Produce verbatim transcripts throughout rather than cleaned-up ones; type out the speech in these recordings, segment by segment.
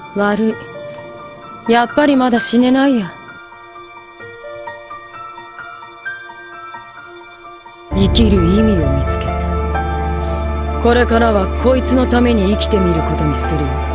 悪い。やっぱりまだ死ねないや。生きる意味を見つけた。これからはこいつのために生きてみることにするわ。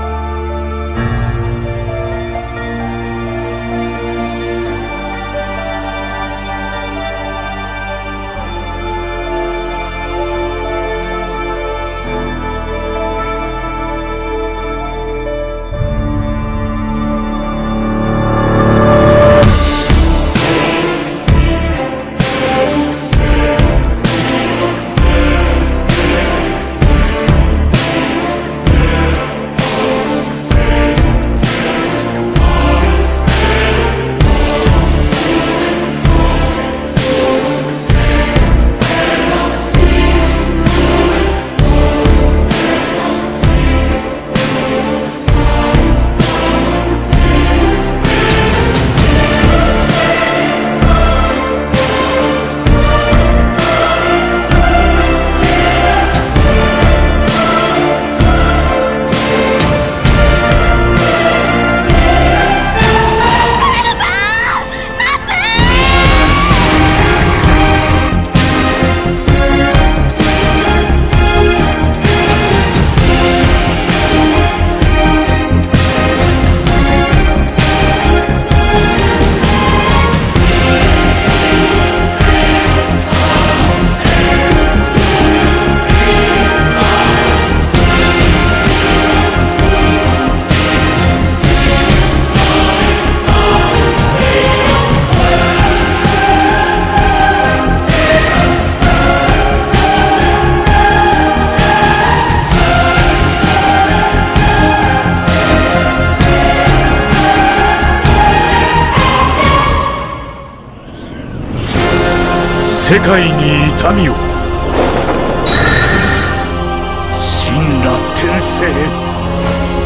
世界に痛みを。神羅転生。